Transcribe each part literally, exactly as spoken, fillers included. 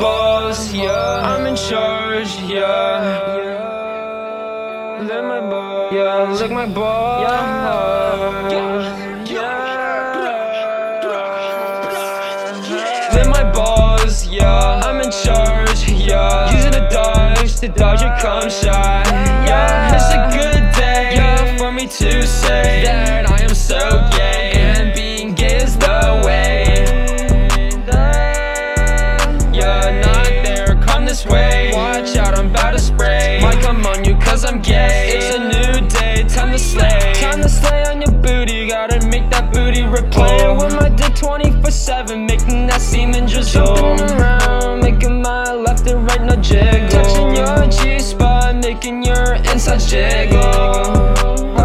boss, yeah. I'm in charge, yeah. Lick my balls, yeah. Lick my balls, yeah. Lick my balls, yeah. I'm in charge, yeah. Using a dodge to dodge your cum shot, yeah. It's a good day, yeah, for me to say that I am so gay, and being gay is the way. Yeah, not there, come this way. Watch out, I'm about to spray. Might come on you cause I'm gay. It's a new day, time to slay. Time to slay on your booty, gotta make that booty replay. Oh. With my dick twenty-four seven, making that semen drizzle. Jumping around, making my left and right no jiggle. Touching your G-spot, making your insides jiggle. Oh,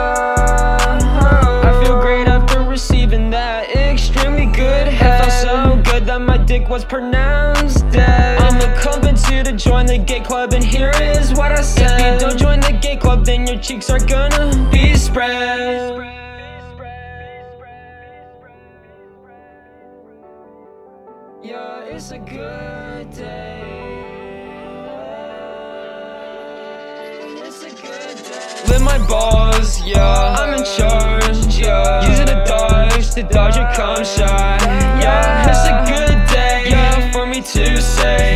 I feel great after receiving that extremely good head. It felt so good that my dick was pronounced dead. I'm a company to join the gay club, and here is what I said. If you don't join the gay club, then your cheeks are gonna be spread. Yeah, it's a good day. It's a good day. Lick my balls, yeah. I'm in charge, yeah. Using a dodge to dodge your cum shot, yeah. It's a good day, yeah, for me to say